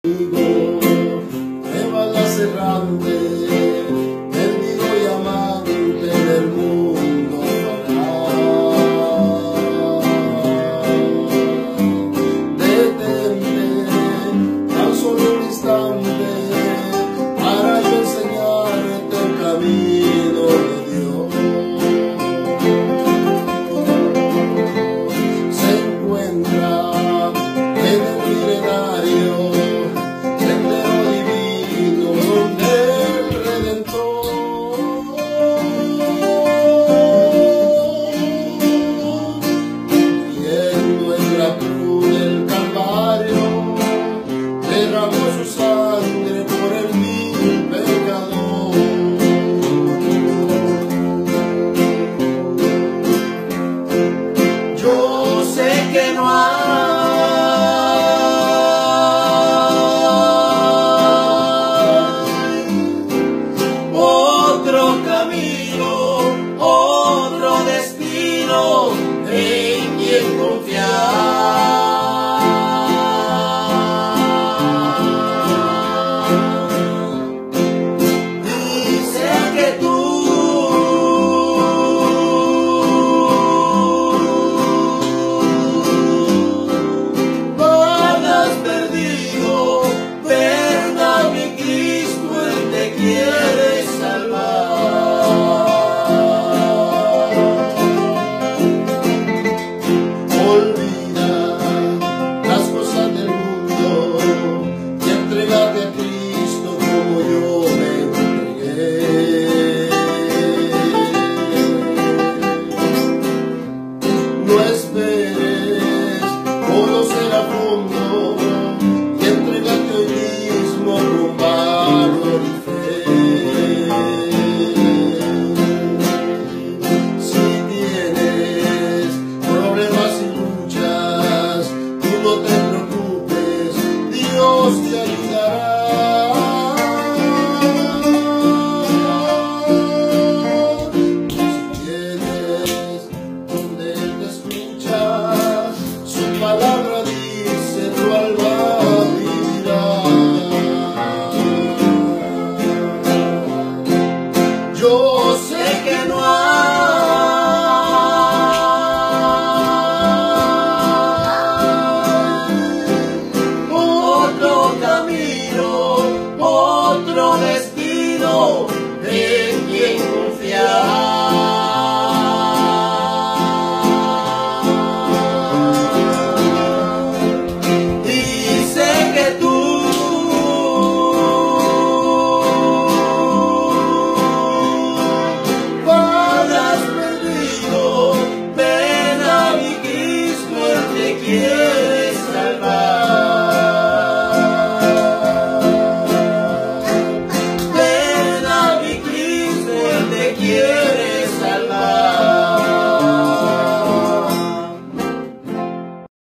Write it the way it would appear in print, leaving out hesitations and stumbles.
Me va la errante, perdido y amante del mundo fatal. Detente tan solo un instante para yo enseñarte el camino de Dios. Se encuentra en el milenario en quien confiar. Dice que tú andas perdido, verdad mi Cristo, Él te quiere salvar. Olvida las cosas del mundo y entrégate a Cristo como yo me entregué. No esperes conocer a fondo y entrégate hoy mismo rumbo a gloria y fe. Si tienes problemas y luchas, tú no te preocupes, Dios te ayudará. Si tienes donde Él te escucha, su palabra dice, tu alma vivirá. Yo sé que no hay otro camino, otro destino.